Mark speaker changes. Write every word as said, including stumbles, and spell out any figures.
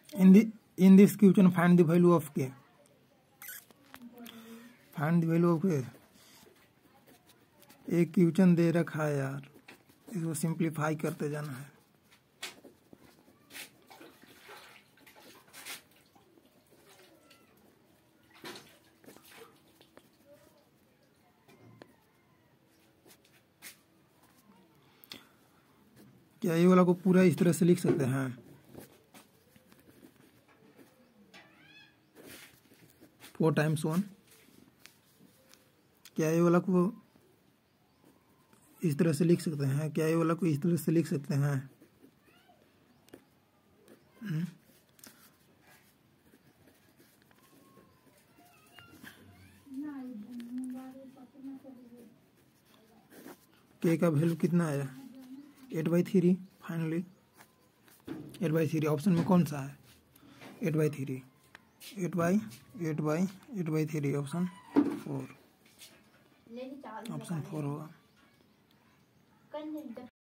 Speaker 1: In the in this question find the value of K, find the value of K. एक question दे रखा है यार, इसको simplify करते जाना है। क्या ये वाला को पूरा इस तरह से लिख सकते हैं? Four times one. क्या ये वाला को इस तरह से लिख सकते हैं? क्या ये वाला को इस तरह से लिख सकते हैं? हुँ? के का वैल्यू कितना आया? Eight by three. Finally eight by three option में कौन सा है? Eight by three, eight by eight by eight by three option four, option four होगा।